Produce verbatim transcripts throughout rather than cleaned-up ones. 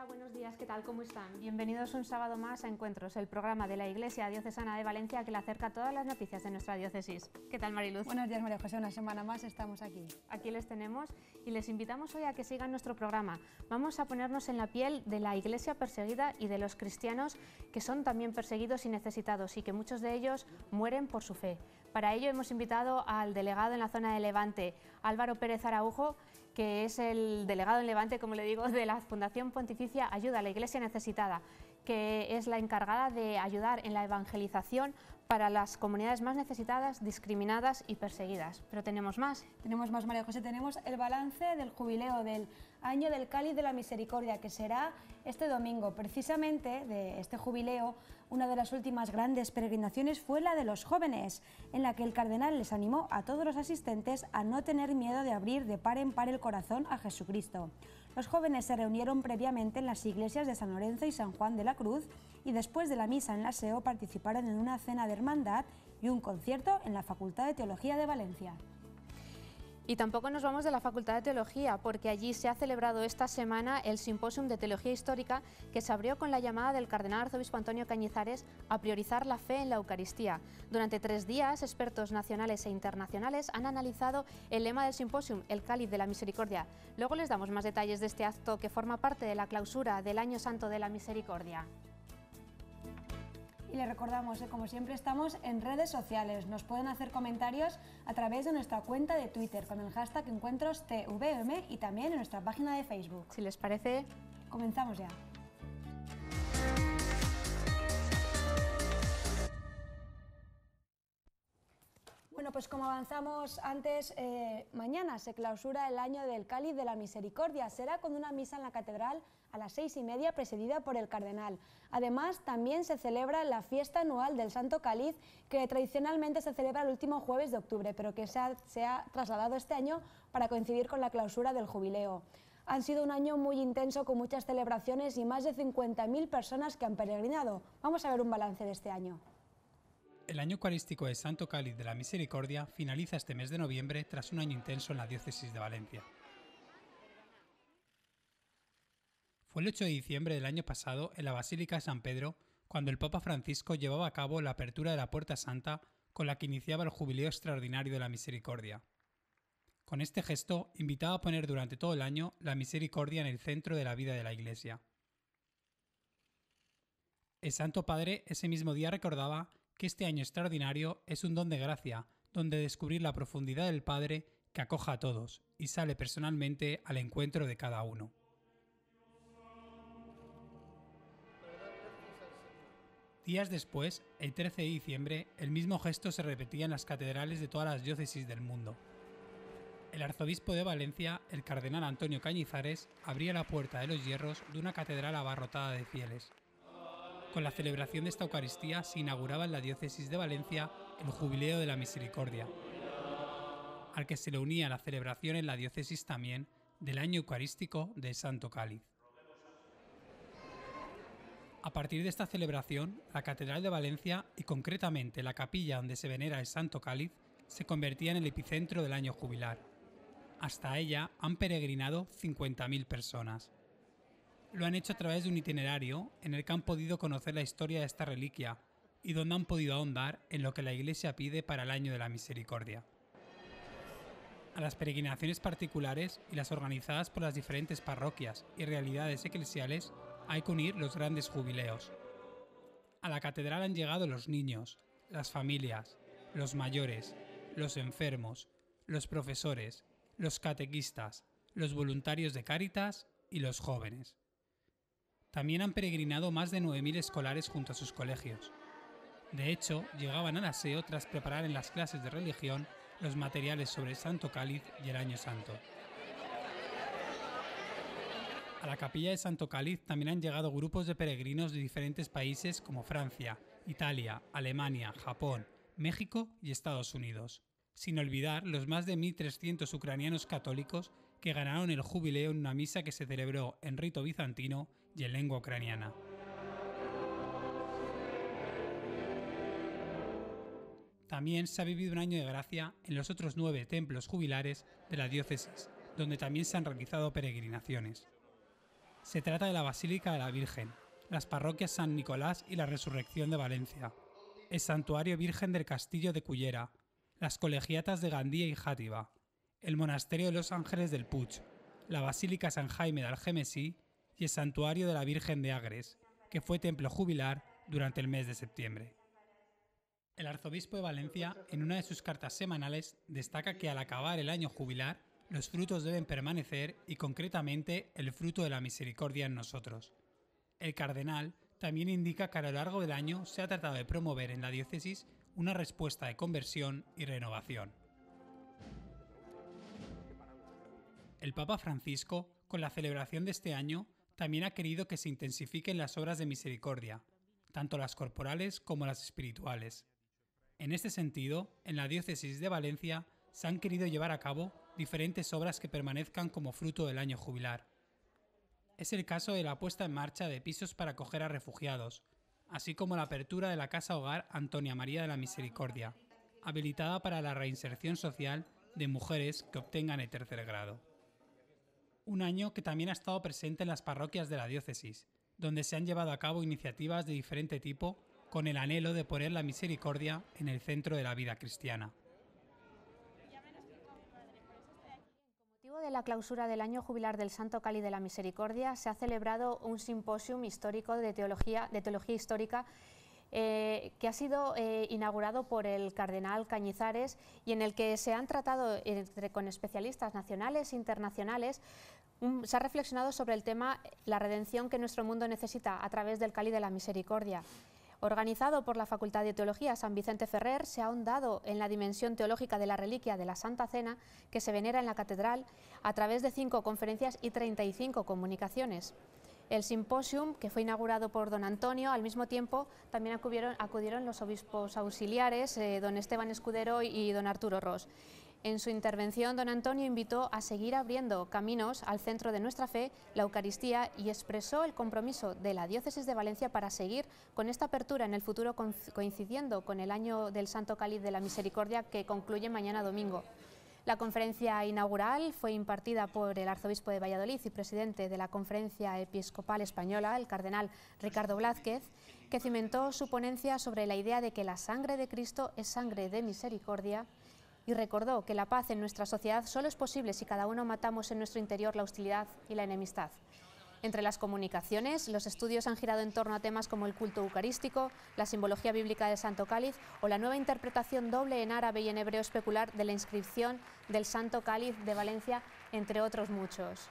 Hola, buenos días, ¿qué tal? ¿Cómo están? Bienvenidos un sábado más a Encuentros, el programa de la Iglesia Diocesana de Valencia que le acerca todas las noticias de nuestra diócesis. ¿Qué tal, Mariluz? Buenos días, María José, una semana más estamos aquí. Aquí les tenemos y les invitamos hoy a que sigan nuestro programa. Vamos a ponernos en la piel de la Iglesia perseguida y de los cristianos que son también perseguidos y necesitados y que muchos de ellos mueren por su fe. Para ello hemos invitado al delegado en la zona de Levante, Álvaro Pérez Araujo, que es el delegado en Levante, como le digo, de la Fundación Pontificia Ayuda a la Iglesia Necesitada, que es la encargada de ayudar en la evangelización para las comunidades más necesitadas, discriminadas y perseguidas. Pero tenemos más. Tenemos más, María José, tenemos el balance del jubileo del año del Cáliz de la Misericordia, que será este domingo. Precisamente de este jubileo, una de las últimas grandes peregrinaciones fue la de los jóvenes, en la que el cardenal les animó a todos los asistentes a no tener miedo de abrir de par en par el corazón a Jesucristo. Los jóvenes se reunieron previamente en las iglesias de San Lorenzo y San Juan de la Cruz y después de la misa en la S E O participaron en una cena de hermandad y un concierto en la Facultad de Teología de Valencia. Y tampoco nos vamos de la Facultad de Teología, porque allí se ha celebrado esta semana el Simposium de Teología Histórica, que se abrió con la llamada del cardenal arzobispo Antonio Cañizares a priorizar la fe en la Eucaristía. Durante tres días, expertos nacionales e internacionales han analizado el lema del Simposium, el Cáliz de la Misericordia. Luego les damos más detalles de este acto que forma parte de la clausura del Año Santo de la Misericordia. Y les recordamos que, como siempre, estamos en redes sociales. Nos pueden hacer comentarios a través de nuestra cuenta de Twitter con el hashtag Encuentros T V M y también en nuestra página de Facebook. Si les parece, comenzamos ya. Bueno, pues como avanzamos antes, eh, mañana se clausura el año del Cáliz de la Misericordia. Será con una misa en la catedral a las seis y media presidida por el cardenal. Además, también se celebra la fiesta anual del Santo Cáliz, que tradicionalmente se celebra el último jueves de octubre, pero que se ha, se ha trasladado este año para coincidir con la clausura del jubileo. Han sido un año muy intenso con muchas celebraciones y más de cincuenta mil personas que han peregrinado. Vamos a ver un balance de este año. El año eucarístico de Santo Cáliz de la Misericordia finaliza este mes de noviembre tras un año intenso en la diócesis de Valencia. Fue el ocho de diciembre del año pasado en la Basílica de San Pedro cuando el Papa Francisco llevaba a cabo la apertura de la Puerta Santa con la que iniciaba el Jubileo Extraordinario de la Misericordia. Con este gesto invitaba a poner durante todo el año la misericordia en el centro de la vida de la Iglesia. El Santo Padre ese mismo día recordaba que este año extraordinario es un don de gracia, donde descubrir la profundidad del Padre que acoja a todos y sale personalmente al encuentro de cada uno. Días después, el trece de diciembre, el mismo gesto se repetía en las catedrales de todas las diócesis del mundo. El arzobispo de Valencia, el cardenal Antonio Cañizares, abría la puerta de los hierros de una catedral abarrotada de fieles. Con la celebración de esta Eucaristía se inauguraba en la diócesis de Valencia el Jubileo de la Misericordia, al que se le unía la celebración en la diócesis también del año eucarístico del Santo Cáliz. A partir de esta celebración, la Catedral de Valencia y concretamente la capilla donde se venera el Santo Cáliz se convertía en el epicentro del año jubilar. Hasta ella han peregrinado cincuenta mil personas. Lo han hecho a través de un itinerario en el que han podido conocer la historia de esta reliquia y donde han podido ahondar en lo que la Iglesia pide para el año de la misericordia. A las peregrinaciones particulares y las organizadas por las diferentes parroquias y realidades eclesiales hay que unir los grandes jubileos. A la catedral han llegado los niños, las familias, los mayores, los enfermos, los profesores, los catequistas, los voluntarios de Cáritas y los jóvenes. También han peregrinado más de nueve mil escolares junto a sus colegios. De hecho, llegaban a la S E O tras preparar en las clases de religión los materiales sobre el Santo Cáliz y el Año Santo. A la capilla de Santo Cáliz también han llegado grupos de peregrinos de diferentes países como Francia, Italia, Alemania, Japón, México y Estados Unidos. Sin olvidar los más de mil trescientos ucranianos católicos que ganaron el jubileo en una misa que se celebró en rito bizantino y en lengua ucraniana. También se ha vivido un año de gracia en los otros nueve templos jubilares de la diócesis, donde también se han realizado peregrinaciones. Se trata de la Basílica de la Virgen, las parroquias San Nicolás y la Resurrección de Valencia, el Santuario Virgen del Castillo de Cullera, las colegiatas de Gandía y Játiva, el Monasterio de los Ángeles del Puig, la Basílica San Jaime de Algemesí y el Santuario de la Virgen de Agres, que fue templo jubilar durante el mes de septiembre. El arzobispo de Valencia, en una de sus cartas semanales, destaca que al acabar el año jubilar, los frutos deben permanecer y concretamente el fruto de la misericordia en nosotros. El cardenal también indica que a lo largo del año se ha tratado de promover en la diócesis una respuesta de conversión y renovación. El Papa Francisco, con la celebración de este año, también ha querido que se intensifiquen las obras de misericordia, tanto las corporales como las espirituales. En este sentido, en la diócesis de Valencia se han querido llevar a cabo diferentes obras que permanezcan como fruto del año jubilar. Es el caso de la puesta en marcha de pisos para acoger a refugiados, así como la apertura de la Casa Hogar Antonia María de la Misericordia, habilitada para la reinserción social de mujeres que obtengan el tercer grado. Un año que también ha estado presente en las parroquias de la diócesis, donde se han llevado a cabo iniciativas de diferente tipo con el anhelo de poner la misericordia en el centro de la vida cristiana. Con motivo de la clausura del año jubilar del Santo Cáliz de la Misericordia, se ha celebrado un simposium histórico de teología, de teología histórica eh, que ha sido eh, inaugurado por el cardenal Cañizares y en el que se han tratado entre, con especialistas nacionales e internacionales. Un, se ha reflexionado sobre el tema la redención que nuestro mundo necesita a través del Cáliz de la Misericordia. Organizado por la Facultad de Teología San Vicente Ferrer, se ha ahondado en la dimensión teológica de la reliquia de la Santa Cena que se venera en la catedral a través de cinco conferencias y treinta y cinco comunicaciones. El simposium, que fue inaugurado por don Antonio, al mismo tiempo también acudieron, acudieron los obispos auxiliares, eh, don Esteban Escudero y don Arturo Ros. En su intervención, don Antonio invitó a seguir abriendo caminos al centro de nuestra fe, la Eucaristía, y expresó el compromiso de la Diócesis de Valencia para seguir con esta apertura en el futuro, coincidiendo con el año del Santo Cáliz de la Misericordia que concluye mañana domingo. La conferencia inaugural fue impartida por el arzobispo de Valladolid y presidente de la Conferencia Episcopal Española, el cardenal Ricardo Blázquez, que cimentó su ponencia sobre la idea de que la sangre de Cristo es sangre de misericordia, y recordó que la paz en nuestra sociedad solo es posible si cada uno matamos en nuestro interior la hostilidad y la enemistad. Entre las comunicaciones, los estudios han girado en torno a temas como el culto eucarístico, la simbología bíblica del Santo Cáliz o la nueva interpretación doble en árabe y en hebreo especular de la inscripción del Santo Cáliz de Valencia, entre otros muchos.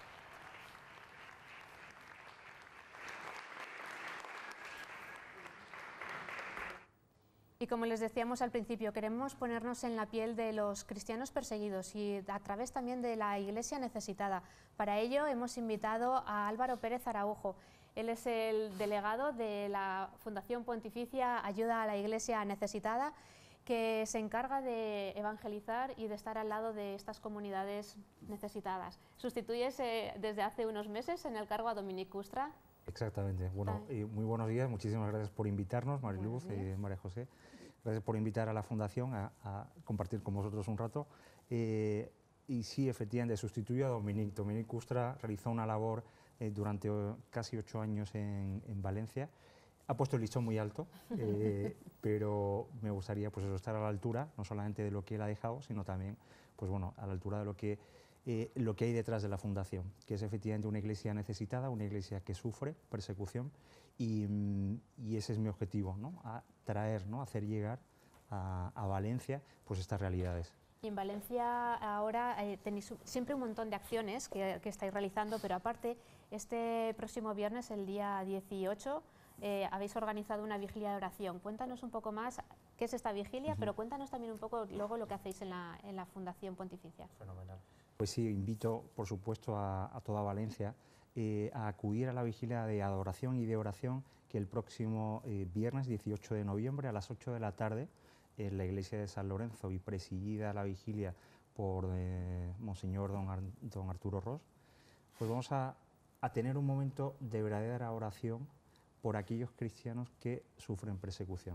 Y como les decíamos al principio, queremos ponernos en la piel de los cristianos perseguidos y a través también de la Iglesia necesitada. Para ello hemos invitado a Álvaro Pérez Araujo. Él es el delegado de la Fundación Pontificia Ayuda a la Iglesia Necesitada, que se encarga de evangelizar y de estar al lado de estas comunidades necesitadas. Sustituyes eh, desde hace unos meses en el cargo a Dominic Custra. Exactamente. Bueno, y muy buenos días. Muchísimas gracias por invitarnos, Mariluz y María José. Gracias por invitar a la Fundación a, a compartir con vosotros un rato. Eh, y sí, efectivamente, sustituyo a Dominic. Dominic Custra realizó una labor eh, durante casi ocho años en, en Valencia. Ha puesto el listón muy alto, eh, pero me gustaría pues, eso, estar a la altura, no solamente de lo que él ha dejado, sino también pues, bueno, a la altura de lo que, eh, lo que hay detrás de la Fundación, que es efectivamente una iglesia necesitada, una iglesia que sufre persecución, y, y ese es mi objetivo, ¿no? A traer, ¿no? hacer llegar a, a Valencia pues, estas realidades. Y en Valencia ahora eh, tenéis siempre un montón de acciones que, que estáis realizando, pero aparte, este próximo viernes, el día dieciocho, eh, habéis organizado una vigilia de oración. Cuéntanos un poco más qué es esta vigilia, uh-huh. pero cuéntanos también un poco luego lo que hacéis en la, en la Fundación Pontificia. Fenomenal. Pues sí, invito, por supuesto, a, a toda Valencia eh, a acudir a la vigilia de adoración y de oración que el próximo eh, viernes dieciocho de noviembre a las ocho de la tarde en la iglesia de San Lorenzo y presidida la vigilia por eh, Monseñor don, Ar don Arturo Ros, pues vamos a, a tener un momento de verdadera oración por aquellos cristianos que sufren persecución.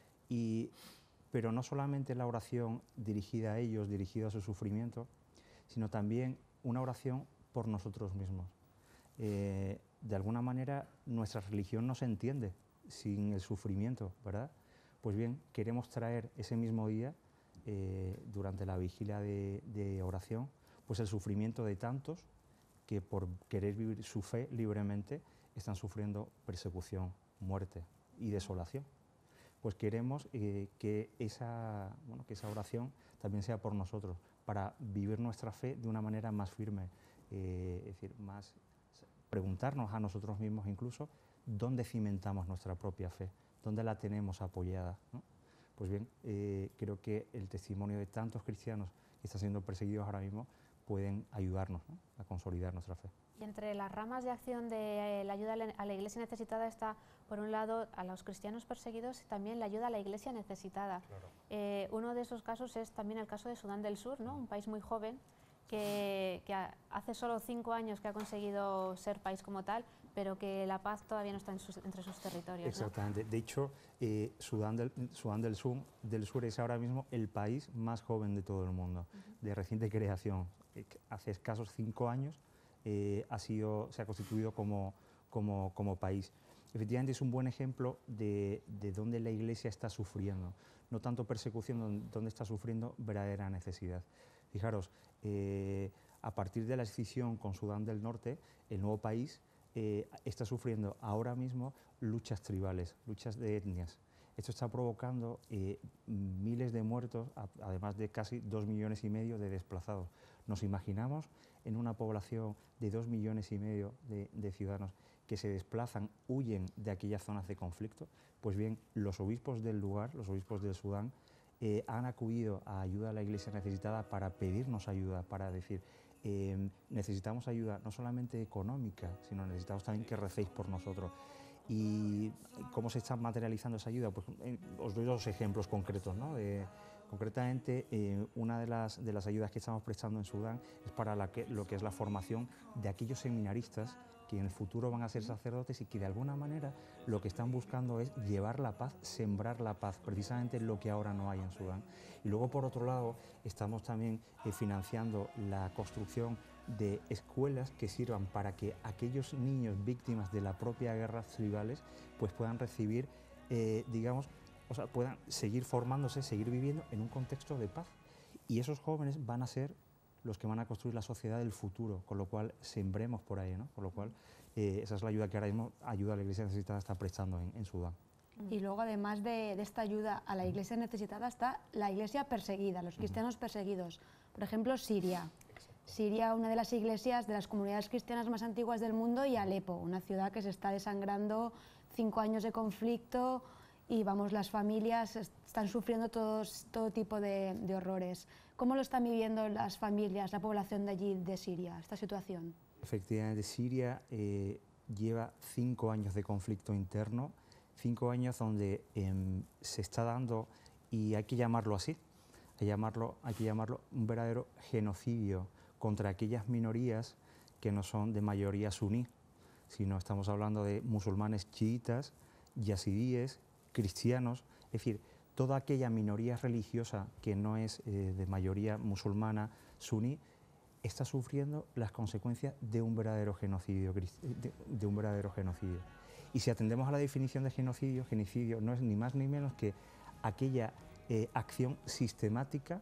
Y, pero no solamente la oración dirigida a ellos, dirigida a su sufrimiento, sino también una oración por nosotros mismos. Eh, de alguna manera nuestra religión no se entiende sin el sufrimiento, ¿verdad? Pues bien, queremos traer ese mismo día, eh, durante la vigilia de, de oración, pues el sufrimiento de tantos que por querer vivir su fe libremente están sufriendo persecución, muerte y desolación. Pues queremos eh, que, esa, bueno, que esa oración también sea por nosotros, para vivir nuestra fe de una manera más firme, eh, es decir, más preguntarnos a nosotros mismos incluso dónde cimentamos nuestra propia fe, dónde la tenemos apoyada, ¿no? Pues bien, eh, creo que el testimonio de tantos cristianos que están siendo perseguidos ahora mismo pueden ayudarnos, ¿no?, a consolidar nuestra fe. Y entre las ramas de acción de la ayuda a la Iglesia necesitada está, por un lado, a los cristianos perseguidos y también la ayuda a la Iglesia necesitada. Claro. Eh, uno de esos casos es también el caso de Sudán del Sur, ¿no?, un país muy joven que, que hace solo cinco años que ha conseguido ser país como tal, pero que la paz todavía no está en sus, entre sus territorios. Exactamente. ¿No? De hecho, eh, Sudán, del, Sudán del, Sur, del Sur es ahora mismo el país más joven de todo el mundo, uh-huh. de reciente creación. Hace escasos cinco años eh, ha sido, se ha constituido como, como, como país. Efectivamente es un buen ejemplo de, de dónde la Iglesia está sufriendo, no tanto persecución, donde está sufriendo verdadera necesidad. Fijaros, eh, a partir de la escisión con Sudán del Norte, el nuevo país eh, está sufriendo ahora mismo luchas tribales, luchas de etnias. Esto está provocando eh, miles de muertos, a, además de casi dos millones y medio de desplazados. Nos imaginamos en una población de dos millones y medio de, de ciudadanos que se desplazan, huyen de aquellas zonas de conflicto. Pues bien, los obispos del lugar, los obispos del Sudán, eh, han acudido a ayuda a la Iglesia necesitada para pedirnos ayuda, para decir, eh, necesitamos ayuda no solamente económica, sino necesitamos también que recéis por nosotros. ¿Y cómo se está materializando esa ayuda? Pues eh, os doy dos ejemplos concretos, ¿no? De, concretamente, eh, una de las, de las ayudas que estamos prestando en Sudán es para la que, lo que es la formación de aquellos seminaristas que en el futuro van a ser sacerdotes y que de alguna manera lo que están buscando es llevar la paz, sembrar la paz, precisamente lo que ahora no hay en Sudán. Y luego, por otro lado, estamos también eh, financiando la construcción de escuelas que sirvan para que aquellos niños víctimas de la propia guerras tribales pues puedan recibir, eh, digamos, o sea, puedan seguir formándose, seguir viviendo en un contexto de paz. Y esos jóvenes van a ser los que van a construir la sociedad del futuro, con lo cual sembremos por ahí, ¿no? Con lo cual, eh, esa es la ayuda que ahora mismo ayuda a la Iglesia necesitada está prestando en, en Sudán. Y luego, además de, de esta ayuda a la Iglesia necesitada, está la Iglesia perseguida, los cristianos uh-huh. perseguidos. Por ejemplo, Siria. Siria, una de las iglesias de las comunidades cristianas más antiguas del mundo, y Alepo, una ciudad que se está desangrando, cinco años de conflicto, y vamos, las familias están sufriendo todos, todo tipo de, de horrores. ¿Cómo lo están viviendo las familias, la población de allí, de Siria, esta situación? Efectivamente, Siria eh, lleva cinco años de conflicto interno, cinco años donde eh, se está dando, y hay que llamarlo así, hay que llamarlo, hay que llamarlo un verdadero genocidio contra aquellas minorías que no son de mayoría suní, sino estamos hablando de musulmanes chiitas, yazidíes, cristianos, es decir, toda aquella minoría religiosa que no es eh, de mayoría musulmana suní, está sufriendo las consecuencias de un verdadero genocidio, de, de un verdadero genocidio. Y si atendemos a la definición de genocidio, genocidio no es ni más ni menos que aquella eh, acción sistemática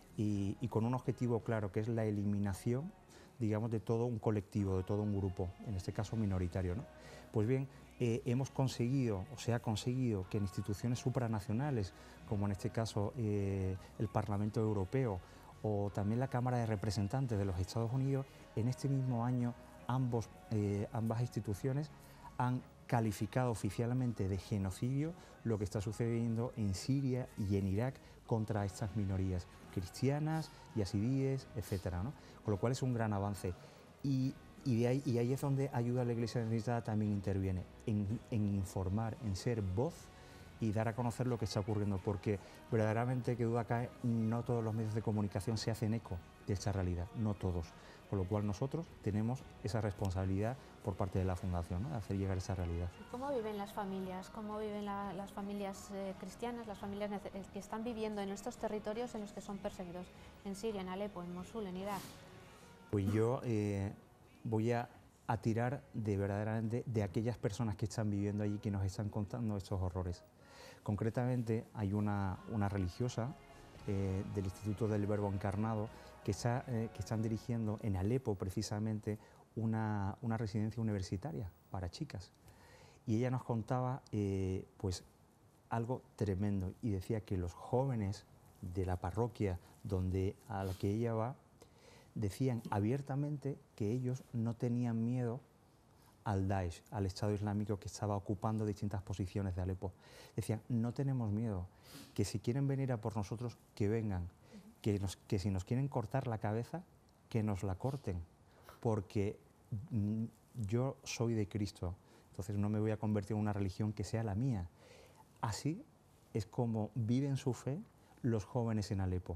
y, y con un objetivo claro, que es la eliminación, digamos, de todo un colectivo, de todo un grupo, en este caso minoritario, ¿no? Pues bien, eh, hemos conseguido, o se ha conseguido, que en instituciones supranacionales, como en este caso eh, el Parlamento Europeo o también la Cámara de Representantes de los Estados Unidos, en este mismo año ambos, eh, ambas instituciones han calificado oficialmente de genocidio lo que está sucediendo en Siria y en Irak contra estas minorías cristianas, yazidíes, etcétera, ¿no? Con lo cual es un gran avance. Y, y, de ahí, y ahí es donde ayuda a la Iglesia necesitada también interviene, en, en informar, en ser voz y dar a conocer lo que está ocurriendo, porque verdaderamente, que duda cae, no todos los medios de comunicación se hacen eco de esta realidad, no todos. Con lo cual nosotros tenemos esa responsabilidad por parte de la Fundación, ¿no?, de hacer llegar esa realidad. ¿Cómo viven las familias? ¿Cómo viven la, las familias eh, cristianas, las familias que están viviendo en estos territorios en los que son perseguidos? En Siria, en Alepo, en Mosul, en Irak. Pues yo eh, voy a a tirar de verdaderamente de aquellas personas que están viviendo allí, que nos están contando estos horrores. Concretamente hay una, una religiosa eh, del Instituto del Verbo Encarnado que, está, eh, que están dirigiendo en Alepo precisamente una, una residencia universitaria para chicas. Y ella nos contaba eh, pues, algo tremendo y decía que los jóvenes de la parroquia donde, a la que ella va decían abiertamente que ellos no tenían miedo al Daesh, al Estado Islámico que estaba ocupando distintas posiciones de Alepo. Decían, no tenemos miedo, que si quieren venir a por nosotros, que vengan, que, nos, que si nos quieren cortar la cabeza, que nos la corten, porque mm, yo soy de Cristo, entonces no me voy a convertir en una religión que sea la mía. Así es como viven su fe los jóvenes en Alepo.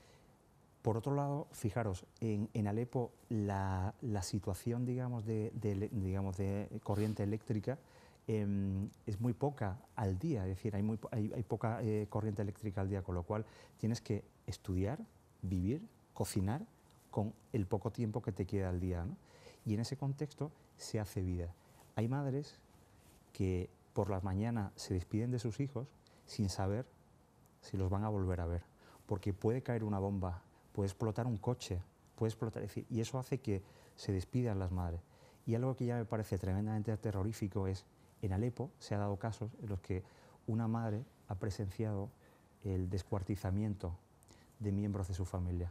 Por otro lado, fijaros, en, en Alepo la, la situación, digamos, de, de, digamos, de corriente eléctrica eh, es muy poca al día, es decir, hay, muy, hay, hay poca eh, corriente eléctrica al día, con lo cual tienes que estudiar, vivir, cocinar con el poco tiempo que te queda al día, ¿no? Y en ese contexto se hace vida. Hay madres que por las mañanas se despiden de sus hijos sin saber si los van a volver a ver, porque puede caer una bomba, puede explotar un coche, puede explotar, es decir, y eso hace que se despidan las madres. Y algo que ya me parece tremendamente terrorífico es, en Alepo se ha dado casos en los que una madre ha presenciado el descuartizamiento de miembros de su familia,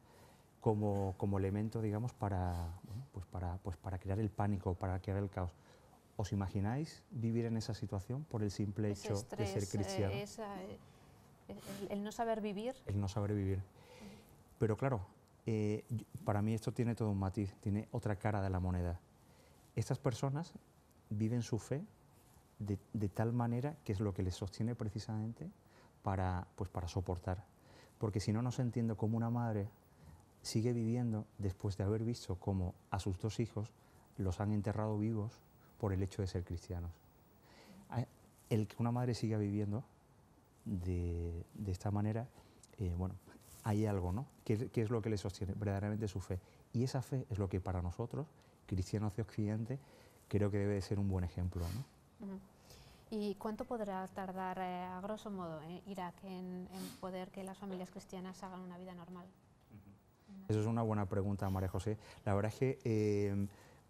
como, como elemento, digamos, para, bueno, pues para, pues para crear el pánico, para crear el caos. ¿Os imagináis vivir en esa situación por el simple Ese hecho estrés, de ser cristiano? Eh, esa, eh, el, el no saber vivir. El no saber vivir. Pero claro, eh, para mí esto tiene todo un matiz, tiene otra cara de la moneda. Estas personas viven su fe de, de tal manera que es lo que les sostiene precisamente para, pues para soportar. Porque si no, no se entiende cómo una madre sigue viviendo después de haber visto cómo a sus dos hijos los han enterrado vivos por el hecho de ser cristianos. El que una madre siga viviendo de, de esta manera, eh, bueno, hay algo, ¿no? ¿Qué, ¿Qué es lo que le sostiene? Verdaderamente su fe. Y esa fe es lo que para nosotros, cristianos de Occidente, creo que debe de ser un buen ejemplo, ¿no? Uh-huh. ¿Y cuánto podrá tardar, eh, a grosso modo, eh, Irak en, en poder que las familias cristianas hagan una vida normal? Uh-huh. Eso es una buena pregunta, María José. La verdad es que eh,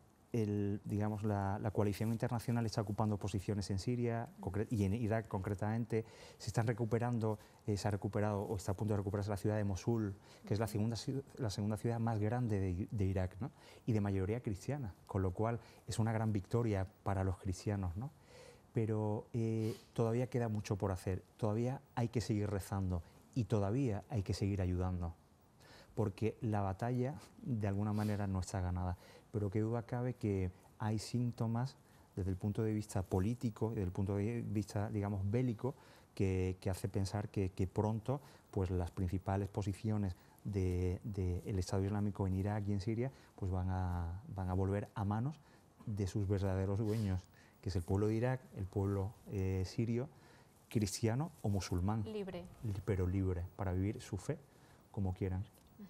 el, digamos, la, la coalición internacional está ocupando posiciones en Siria y en Irak concretamente. Se están recuperando, eh, se ha recuperado o está a punto de recuperarse la ciudad de Mosul, que es la segunda, la segunda ciudad más grande de, de Irak, ¿no? Y de mayoría cristiana, con lo cual es una gran victoria para los cristianos, ¿no? Pero eh, todavía queda mucho por hacer, todavía hay que seguir rezando y todavía hay que seguir ayudando, porque la batalla de alguna manera no está ganada. Pero qué duda cabe que hay síntomas desde el punto de vista político y desde el punto de vista, digamos, bélico, que, que hace pensar que, que pronto pues, las principales posiciones del de, de Estado Islámico en Irak y en Siria pues, van, a, van a volver a manos de sus verdaderos dueños, que es el pueblo de Irak, el pueblo eh, sirio, cristiano o musulmán. Libre. Pero libre, para vivir su fe como quieran.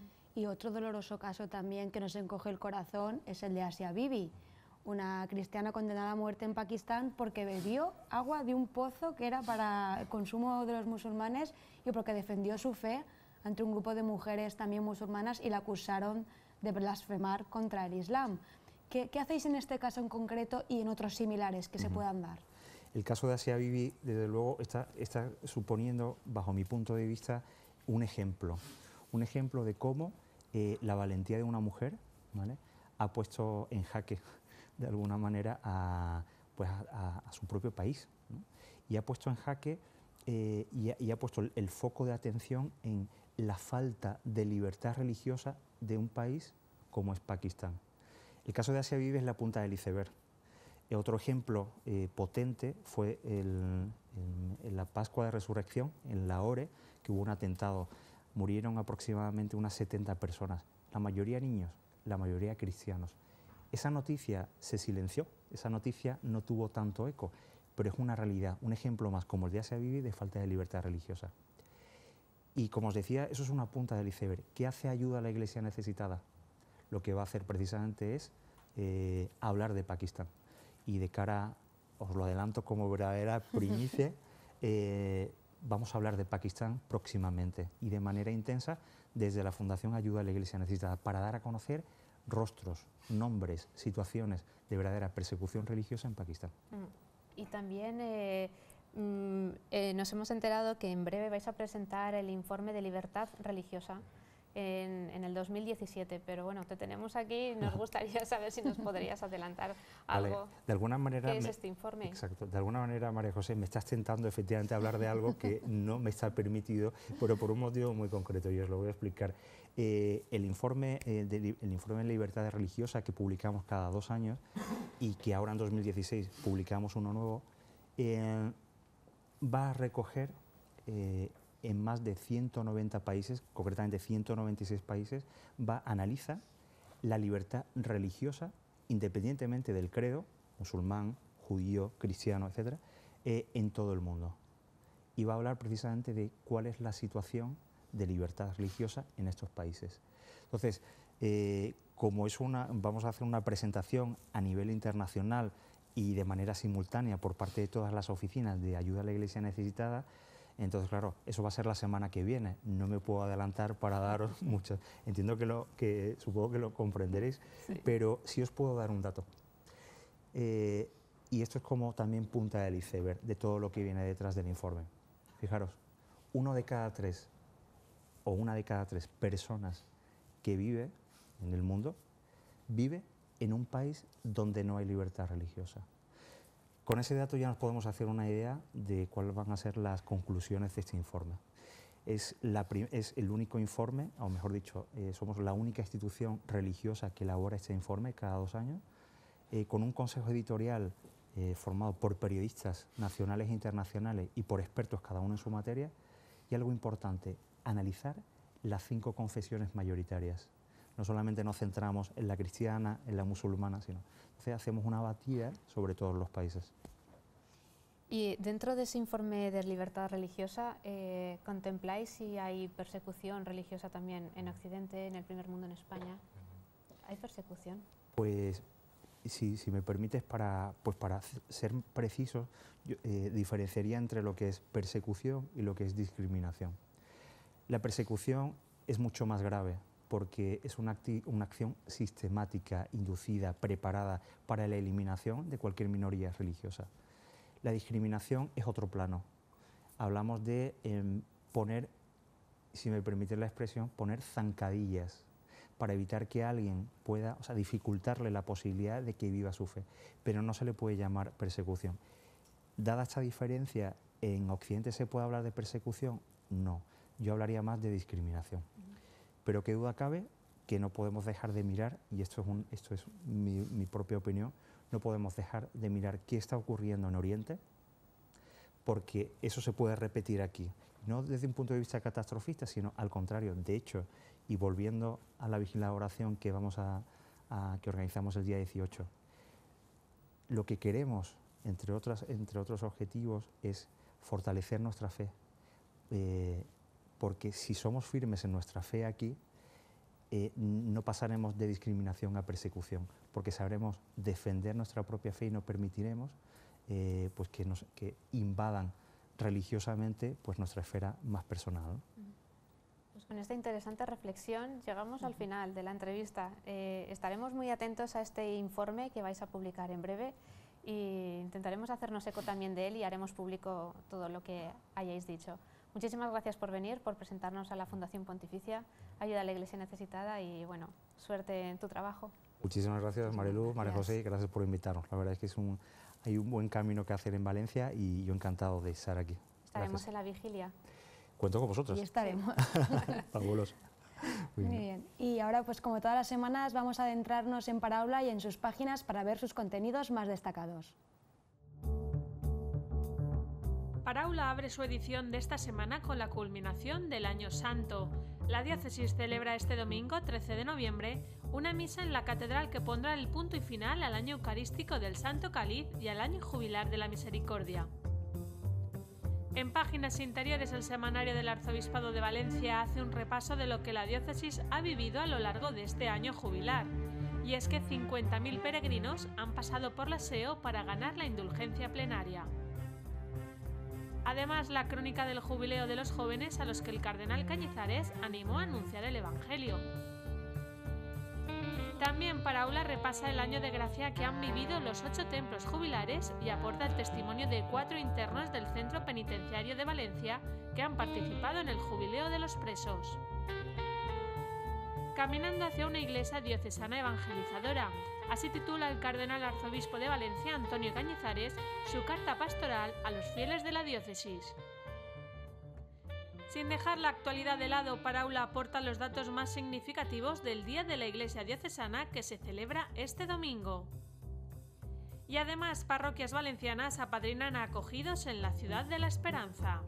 Y otro doloroso caso también que nos encoge el corazón es el de Asia Bibi, una cristiana condenada a muerte en Pakistán porque bebió agua de un pozo que era para el consumo de los musulmanes y porque defendió su fe ante un grupo de mujeres también musulmanas y la acusaron de blasfemar contra el Islam. ¿Qué, qué hacéis en este caso en concreto y en otros similares que uh-huh. se puedan dar? El caso de Asia Bibi, desde luego, está, está suponiendo, bajo mi punto de vista, un ejemplo. Un ejemplo de cómo eh, la valentía de una mujer, ¿vale?, ha puesto en jaque, de alguna manera, a, pues a, a, a su propio país, ¿no? Y ha puesto en jaque eh, y, ha, y ha puesto el, el foco de atención en la falta de libertad religiosa de un país como es Pakistán. El caso de Asia Bibi es la punta del iceberg. Eh, otro ejemplo eh, potente fue el, el, en la Pascua de Resurrección, en Lahore, que hubo un atentado. Murieron aproximadamente unas setenta personas, la mayoría niños, la mayoría cristianos. Esa noticia se silenció, esa noticia no tuvo tanto eco, pero es una realidad, un ejemplo más como el de Asia Bibi de falta de libertad religiosa. Y como os decía, eso es una punta del iceberg. ¿Qué hace ayuda a la Iglesia necesitada? Lo que va a hacer precisamente es eh, hablar de Pakistán. Y de cara, os lo adelanto como verdadera primicia, eh, vamos a hablar de Pakistán próximamente y de manera intensa desde la Fundación Ayuda a la Iglesia Necesitada, para dar a conocer rostros, nombres, situaciones de verdadera persecución religiosa en Pakistán. Y también eh, mm, eh, nos hemos enterado que en breve vais a presentar el informe de libertad religiosa en, en el dos mil diecisiete, pero bueno, te tenemos aquí, nos gustaría saber si nos podrías adelantar algo. Vale. De alguna manera, ¿qué es me, este informe? Exacto. De alguna manera, María José, me estás tentando efectivamente a hablar de algo que no me está permitido, pero por un motivo muy concreto, y os lo voy a explicar. Eh, el, informe, eh, de, el informe de libertad religiosa que publicamos cada dos años y que ahora en dos mil dieciséis publicamos uno nuevo, eh, va a recoger eh, en más de ciento noventa países, concretamente ciento noventa y seis países, va a analizar la libertad religiosa independientemente del credo, musulmán, judío, cristiano, etcétera, eh, en todo el mundo. Y va a hablar precisamente de cuál es la situación de libertad religiosa en estos países. Entonces, eh, como es una, vamos a hacer una presentación a nivel internacional y de manera simultánea por parte de todas las oficinas de ayuda a la Iglesia necesitada, entonces, claro, eso va a ser la semana que viene. No me puedo adelantar para daros mucho. Entiendo que, lo, que supongo que lo comprenderéis, sí. Pero sí os puedo dar un dato. Eh, y esto es como también punta del iceberg de todo lo que viene detrás del informe. Fijaros, uno de cada tres o una de cada tres personas que vive en el mundo vive en un país donde no hay libertad religiosa. Con ese dato ya nos podemos hacer una idea de cuáles van a ser las conclusiones de este informe. Es, la es el único informe, o mejor dicho, eh, somos la única institución religiosa que elabora este informe cada dos años, eh, con un consejo editorial eh, formado por periodistas nacionales e internacionales y por expertos cada uno en su materia, y algo importante, analizar las cinco confesiones mayoritarias. No solamente nos centramos en la cristiana, en la musulmana, sino entonces hacemos una batida sobre todos los países. Y dentro de ese informe de libertad religiosa, eh, ¿contempláis si hay persecución religiosa también en Occidente, en el primer mundo, en España? ¿Hay persecución? Pues, si, si me permites, para, pues para ser precisos, yo, eh, diferenciaría entre lo que es persecución y lo que es discriminación. La persecución es mucho más grave, porque es una, una acción sistemática, inducida, preparada para la eliminación de cualquier minoría religiosa. La discriminación es otro plano. Hablamos de eh, poner, si me permite la expresión, poner zancadillas para evitar que alguien pueda, o sea, dificultarle la posibilidad de que viva su fe, pero no se le puede llamar persecución. Dada esta diferencia, ¿en Occidente se puede hablar de persecución? No, yo hablaría más de discriminación. Pero qué duda cabe que no podemos dejar de mirar, y esto es, un, esto es mi, mi propia opinión, no podemos dejar de mirar qué está ocurriendo en Oriente, porque eso se puede repetir aquí, no desde un punto de vista catastrofista, sino al contrario. De hecho, y volviendo a la vigilia de oración que, vamos a, a, que organizamos el día dieciocho, lo que queremos, entre, otras, entre otros objetivos, es fortalecer nuestra fe, eh, porque si somos firmes en nuestra fe aquí, eh, no pasaremos de discriminación a persecución, porque sabremos defender nuestra propia fe y no permitiremos eh, pues que, nos, que invadan religiosamente pues nuestra esfera más personal, ¿no? Pues con esta interesante reflexión llegamos al final de la entrevista. Eh, estaremos muy atentos a este informe que vais a publicar en breve e intentaremos hacernos eco también de él y haremos público todo lo que hayáis dicho. Muchísimas gracias por venir, por presentarnos a la Fundación Pontificia Ayuda a la Iglesia Necesitada y, bueno, suerte en tu trabajo. Muchísimas gracias, Mariluz, María José, y gracias por invitarnos. La verdad es que es un, hay un buen camino que hacer en Valencia y yo encantado de estar aquí. Estaremos Gracias. en la vigilia. Cuento con vosotros. Y estaremos. Fabuloso. Muy bien. Muy bien. Y ahora, pues como todas las semanas, vamos a adentrarnos en Paraula y en sus páginas para ver sus contenidos más destacados. Paraula abre su edición de esta semana con la culminación del Año Santo. La diócesis celebra este domingo, trece de noviembre, una misa en la catedral que pondrá el punto y final al año eucarístico del Santo Cáliz y al año jubilar de la Misericordia. En páginas interiores, el semanario del Arzobispado de Valencia hace un repaso de lo que la diócesis ha vivido a lo largo de este año jubilar Y es que cincuenta mil peregrinos han pasado por la S E O para ganar la indulgencia plenaria. Además, la crónica del jubileo de los jóvenes a los que el cardenal Cañizares animó a anunciar el Evangelio. También Paraula repasa el año de gracia que han vivido los ocho templos jubilares y aporta el testimonio de cuatro internos del Centro Penitenciario de Valencia que han participado en el jubileo de los presos. Caminando hacia una iglesia diocesana evangelizadora. Así titula el cardenal arzobispo de Valencia, Antonio Cañizares, su carta pastoral a los fieles de la diócesis. Sin dejar la actualidad de lado, Paraula aporta los datos más significativos del Día de la Iglesia Diocesana que se celebra este domingo. Y además, parroquias valencianas apadrinan a acogidos en la Ciudad de la Esperanza.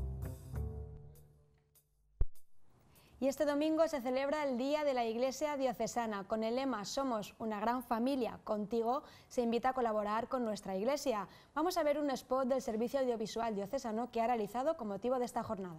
Y este domingo se celebra el Día de la Iglesia Diocesana. Con el lema Somos una gran familia, contigo se invita a colaborar con nuestra iglesia. Vamos a ver un spot del Servicio Audiovisual Diocesano que ha realizado con motivo de esta jornada.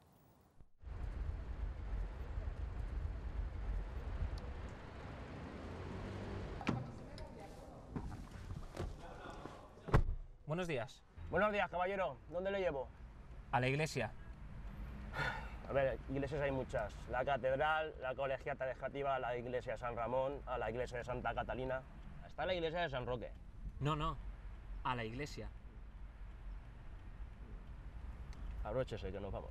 Buenos días. Buenos días, caballero. ¿Dónde le llevo? A la iglesia. A ver, iglesias hay muchas. La catedral, la colegiata de Játiva, la iglesia de San Ramón, a la iglesia de Santa Catalina. Está la iglesia de San Roque. No, no. A la iglesia. Abróchese, que nos vamos.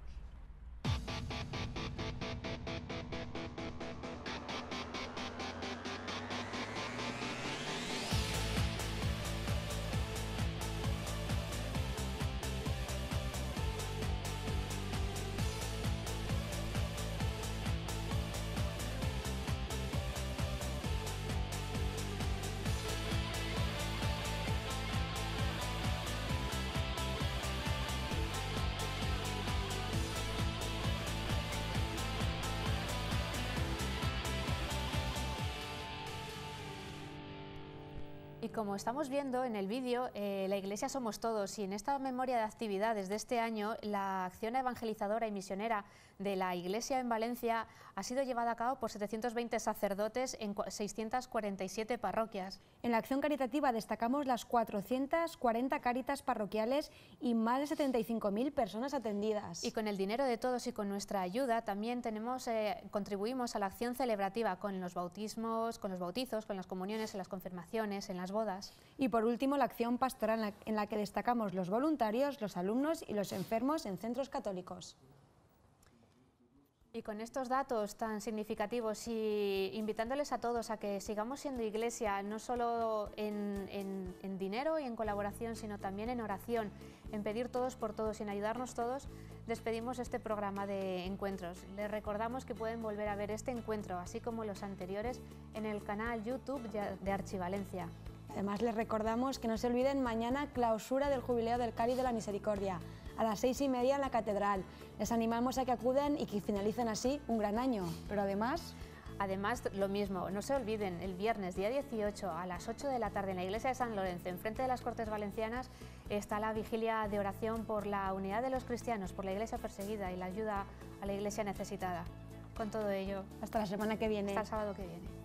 Y como estamos viendo en el vídeo, eh, la Iglesia somos todos, y en esta memoria de actividades de este año, la acción evangelizadora y misionera de la Iglesia en Valencia ha sido llevada a cabo por setecientos veinte sacerdotes en seiscientas cuarenta y siete parroquias. En la acción caritativa destacamos las cuatrocientas cuarenta cáritas parroquiales y más de setenta y cinco mil personas atendidas. Y con el dinero de todos y con nuestra ayuda también tenemos, eh, contribuimos a la acción celebrativa con los bautismos, con los bautizos, con las comuniones, en las confirmaciones, en las bodas. Y por último, la acción pastoral en la, en la que destacamos los voluntarios, los alumnos y los enfermos en centros católicos. Y con estos datos tan significativos y invitándoles a todos a que sigamos siendo iglesia, no solo en, en, en dinero y en colaboración, sino también en oración, en pedir todos por todos y en ayudarnos todos, despedimos este programa de encuentros. Les recordamos que pueden volver a ver este encuentro, así como los anteriores, en el canal YouTube de Archivalencia. Además, les recordamos que no se olviden mañana clausura del Jubileo del Cáliz de la Misericordia, a las seis y media en la Catedral. Les animamos a que acuden y que finalicen así un gran año, pero además... Además, lo mismo, no se olviden, el viernes día dieciocho a las ocho de la tarde en la iglesia de San Lorenzo, enfrente de las Cortes Valencianas, está la vigilia de oración por la unidad de los cristianos, por la iglesia perseguida y la ayuda a la iglesia necesitada. Con todo ello, hasta la semana que viene. Hasta el sábado que viene.